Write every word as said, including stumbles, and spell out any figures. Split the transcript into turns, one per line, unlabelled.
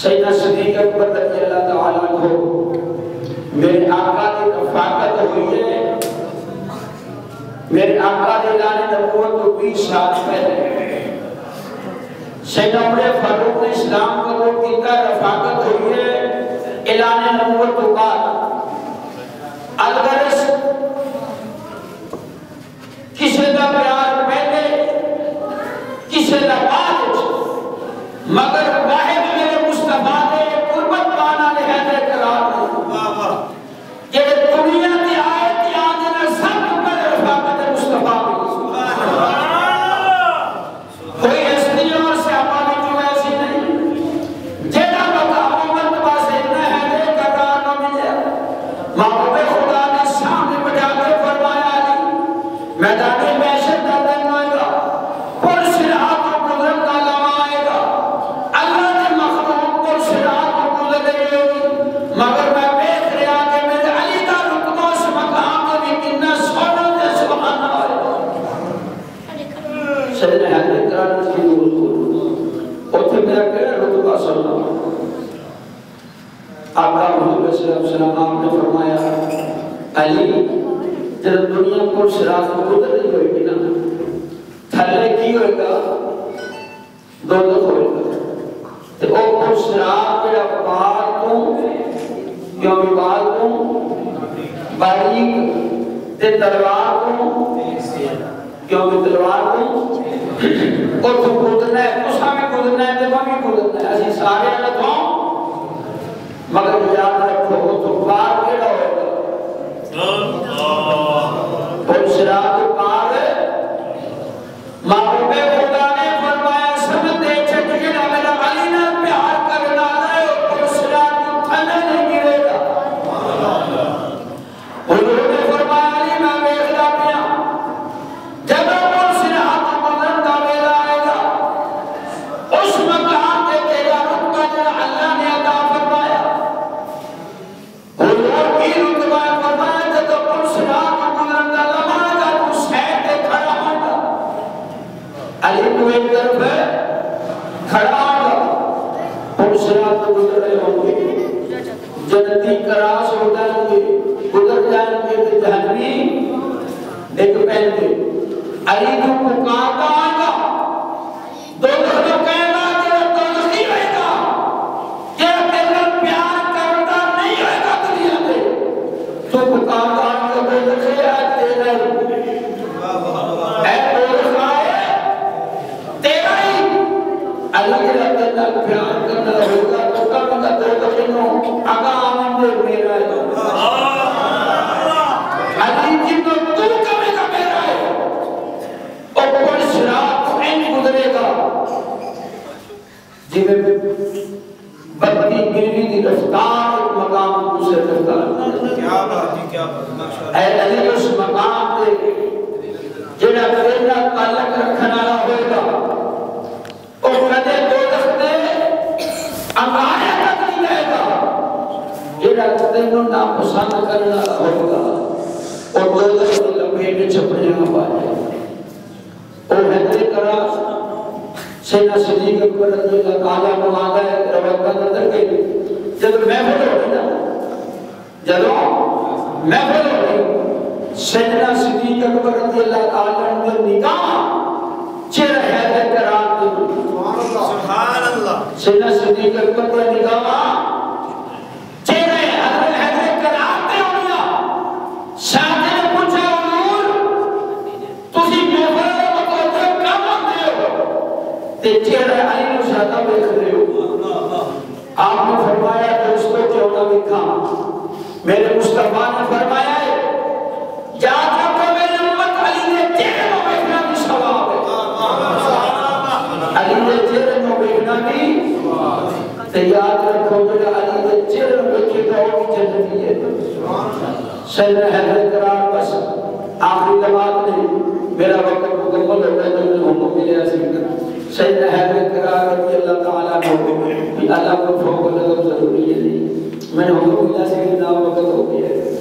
सैयदना सिद्दीक़ अकबर रज़ियल्लाहु तआला अन्हु मेरे आका की रफ़ाकत हुई है। मेरे आका ने ऐलान नबूवत को बीस साल पहले सैयदना उमर फारूक ने इस्लाम कबूल किया, रफ़ाकत हुई है ऐलान नबूवत के बाद। अलगरस किसी का प्यार पहले किसी का बाद, मगर वाहिद मेरे मुस्तफा ने कुर्बत पाना ने हैदर करार ये दुनिया की आयत याद न सब पर रफ़ाकत मुस्तफा में कोई हस्ती और सहाबा में जो ऐसी नहीं जेड़ा बता उम्मत वास्ते न हैदर करार न मिले। महबूब खुदा ने सामने बैठा के फरमाया अली मैदान महशर का दिन आएगा, पुर सिरात को गुजर का लम्हा आएगा, अल्लाह ने मखलूक पुर सिरात को गुजर गई, मगर मैं देख रहा कि मेरे अली का रुतबा उस मकाम पे भी कितना सोना दे सुभान अल्लाह। सैयदना हज़रत करार की हुजूर उठे मेरा केड़ा रुतबा सुनना। आका हुजूर सल्लल्लाहु आपने फरमाया अली जब दुनिया को सिरात को गुजर रही होगी ना थल्ले की होगा दोजख होगा ते ओ को सिरात जेड़ा बाल को क्यों भी बाल को बारीक ते तलवार को क्यों भी तलवार को और तो गुजरना है तो सामने गुजरना है ते बाकी गुजरना है असि सारे अलग हो, मगर याद रखो तो बार केड़ा होगा और सिरात पार महबूब खुदा ने फरमाया समझ दे छटिया मेरा अली ना प्यार करना है और सिरात थले नहीं गिरेगा। हुजूर ने फरमाया अली मैं देखदा पिया जब वो सिरात गुजरता वेला आएगा उस मकाम पे तेरा रुतबा जो अल्लाह ने अता फरमाया हुजूर की रुतबा फरमाया जब वो सिरात गुजरता लम्हा तू सैर पे खड़ा होगा अली को एक तरफ है खड़ा होगा और सिरात गुजर रहे होंगे जन्नती क्रॉस हो जाएंगे गुजर जाएंगे तो जहन्नमी देख पहनते अली को पुकारता आएगा दोनों को कहना तेरा दोज़खी होएगा तेरा तेरा प्यार करता नहीं होएगा दुनिया में तो पुकारता आएगा दोज़खी है तेरा है दोज़खा है तेरा ही अल्लाह के तेरा प्यार करना होगा तो कब का दोज़खी नो आगा आमंद मेरा है अली जी तो तू करेगा मेरा है और कोई सिरात नहीं गुजरेगा जिਵੇਂ बत्ती गिरवी की रफ्तार एक मकाम दूसरे रफ्तार। क्या बात है क्या बात माशाअल्लाह। ऐ अली उस मकाम पे जेड़ा तेरा ताल्लुक रखने वाला होगा और कदे दोज़ख दे अंगारे तक नहीं जाएगा जेड़ा तेनों ना पसंद करने वाला होगा और दोज़ख की लपेट छपने ना पाए। और हैदर करार सैयदना सिद्दीक़ अकबर रज़ियल्लाहु तआला को आगा है रवायत अंदर के जब महफिल होगी ना जब महफिल होगी सैयदना सिद्दीक़ अकबर रज़ियल्लाहु तआला की निगाह चेहरा हैदर करार की सुभान अल्लाह सैयदना सिद्दीक़ अकबर की निगाह चेहरा हैदर हैदर करार पे हो गया। शाह ने पूछा हुजूर तुसी महफिल ते चेहरा अली नु ज्यादा देख रहे हो। आपने फरमाया दोस्तों क्यों ना देखा मेरे मुस्तफा ने फरमाया याद रखो मेरी उम्मत अली ने चेहरे को देखना भी सवाब है अली ने चेहरे को देखना भी ते याद रखो मेरा अली ने चेहरे को देखेगा वो भी जन्नती है। सैयदना हज़रत करार बस आखिरी जमात ने मेरा वक्त मुकम्मल हो गया तो हमको मिले ऐसे सैयदना हज़रत करार रज़ियल्लाहु तआला अन्हु कि अल्लाह को फौक लगा जरूरी है नहीं मैंने हुक्म किया से कि ना वक्त हो गया